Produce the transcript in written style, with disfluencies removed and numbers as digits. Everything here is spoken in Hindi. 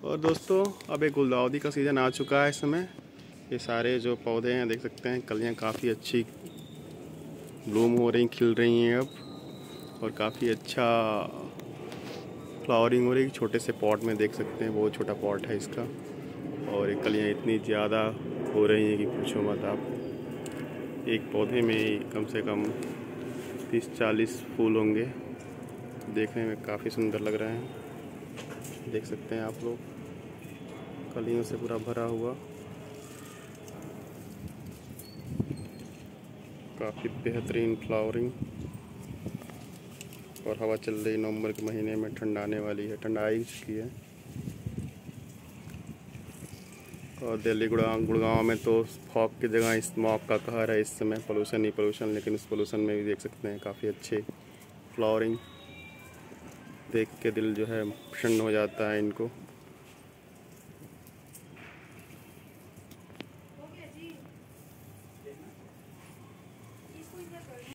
और दोस्तों अब एक गुलदाउदी का सीज़न आ चुका है इस समय। ये सारे जो पौधे हैं देख सकते हैं, कलियां काफ़ी अच्छी ब्लूम हो रही, खिल रही हैं अब, और काफ़ी अच्छा फ्लावरिंग हो रही है। छोटे से पॉट में देख सकते हैं, बहुत छोटा पॉट है इसका, और ये कलियां इतनी ज़्यादा हो रही हैं कि पूछो मत आप। एक पौधे में ही कम से कम 30-40 फूल होंगे। देखने में काफ़ी सुंदर लग रहे हैं, देख सकते हैं आप लोग, कलियों से पूरा भरा हुआ, काफ़ी बेहतरीन फ्लावरिंग। और हवा चल रही, नवंबर के महीने में ठंड आने वाली है, ठंड आ ही चुकी है। और दिल्ली गुड़गांव में तो फॉग की जगह स्मॉग का कहर है इस समय, पोल्यूशन ही पोल्यूशन। लेकिन इस पोल्यूशन में भी देख सकते हैं काफ़ी अच्छे फ्लावरिंग, देख के दिल जो है प्रसन्न हो जाता है इनको।